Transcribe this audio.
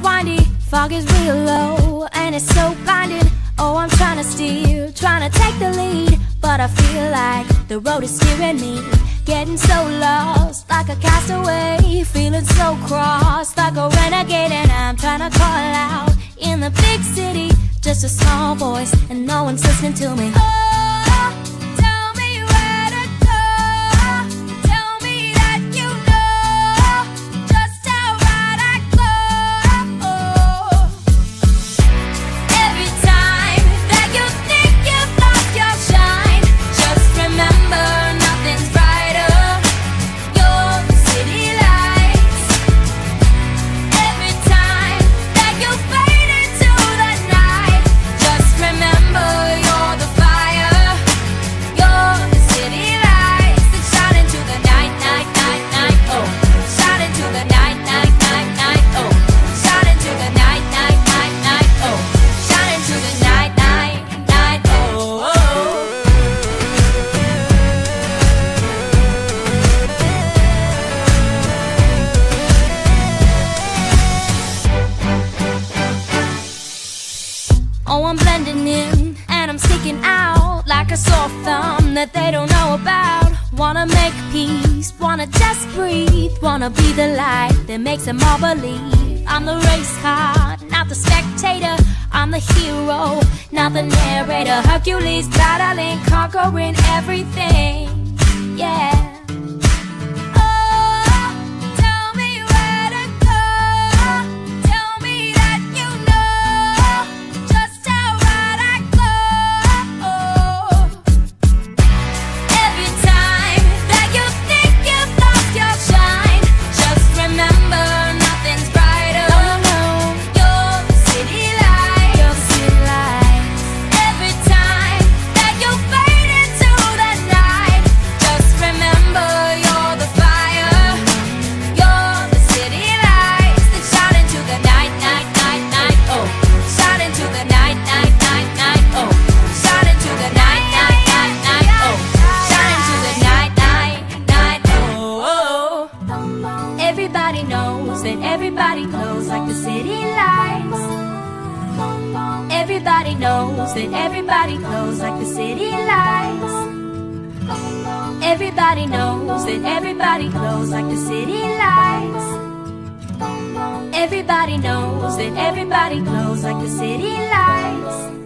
windy, fog is real low, and it's so blinding. Oh, I'm trying to steer, trying to take the lead, but I feel like the road is steering me. Getting so lost, like a castaway, feeling so cross, like a renegade. And I'm trying to call out in the big city, just a small voice, and no one's listening to me. Oh, tell me where to go. Tell me that you know just how right I go. Every time that you think you've lost your shine, just remember nothing's brighter. You're the city lights. Every time that you fade into the night, just remember you're the fire. You're the city lights that shine into the night, night, night, night. Oh, shine into the night, night, night, night. Oh, shine into the night, night, night, night. Oh, shine into the night, night, night. Oh, oh, I'm blending in and I'm sticking out like a sore thumb that they don't know about. Wanna make peace, wanna just breathe, wanna be the light that makes them all believe. I'm the race car, not the spectator. I'm the hero, not the narrator. Hercules battling, conquering everything. Yeah. Oh, tell me where to go. Tell me that you know just how right I go. Every time that you think you've lost your shine, just remember nothing's brighter. You're the city light. You're the city light. Every time that you fade into the night, just remember you're the fire. You're the city lights that shine into the night, night, night, night. Oh, shine into the night, night, night, night. Oh, shine into the night, night, night, night. Oh, shine into the night, night, night. Oh, everybody knows that everybody glows like the city lights. Everybody knows that everybody glows like the city lights. Everybody knows that everybody glows like the city lights. Everybody knows that everybody glows like the city lights.